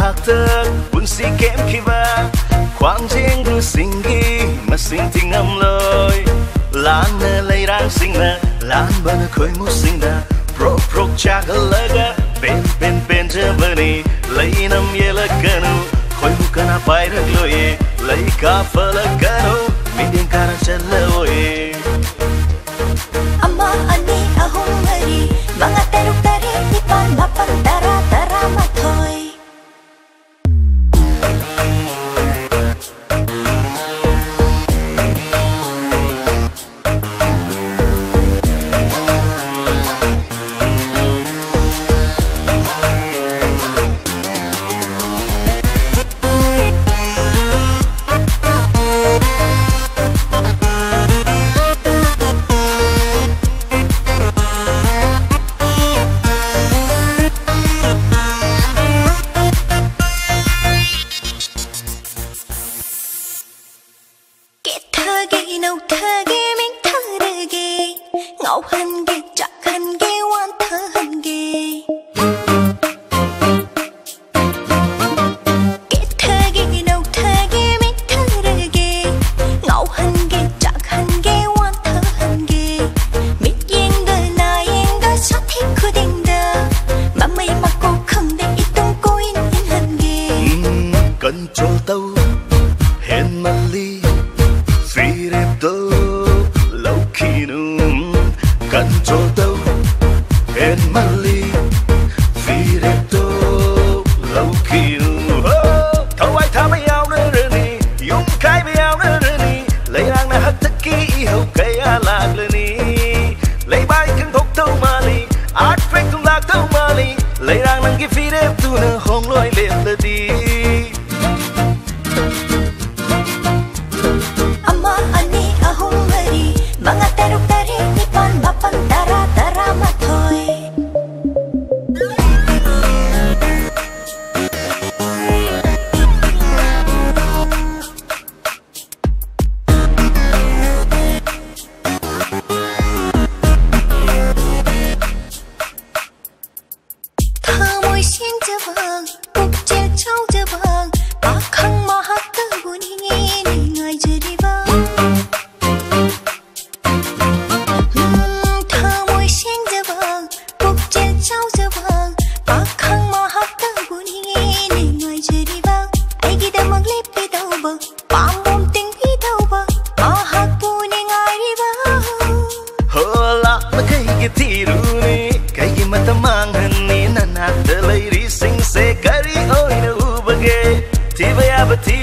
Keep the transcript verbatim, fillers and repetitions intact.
thơ buồn si kém khi va khoang riêng ru sinh ghi mà sinh thì ngâm lôi lan nè lấy rang sinh nè lan bên khơi mu sinh nè pro pro cha galaga bên bên bên chơi bani lấy năm ye la canu khơi mu cana bay được lôi lấy cà phê la canu mình điên cara chân lôi ama ani ahong hari mga teruk tari ipan mapan tara tara matoy Tiva ya